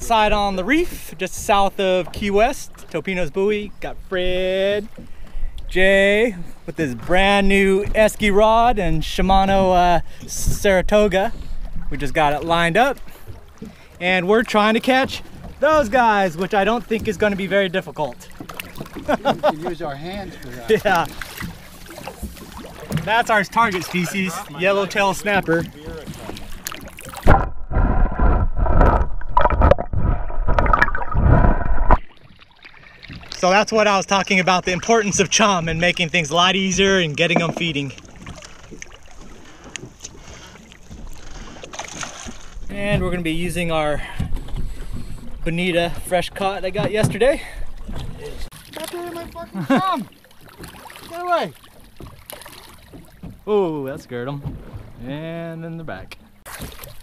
outside on the reef, just south of Key West, Topino's Buoy. Got Fred, Jay with his brand new Esky rod and Shimano Saratoga. We just got it lined up. And we're trying to catch those guys, which I don't think is going to be very difficult. We can use our hands for that. Yeah. That's our target species, yellowtail snapper. So that's what I was talking about, the importance of chum and making things a lot easier and getting them feeding. And we're going to be using our Bonita fresh caught I got yesterday. Stop doing my fucking chum! Get away! Oh, that scared them. And then they're back.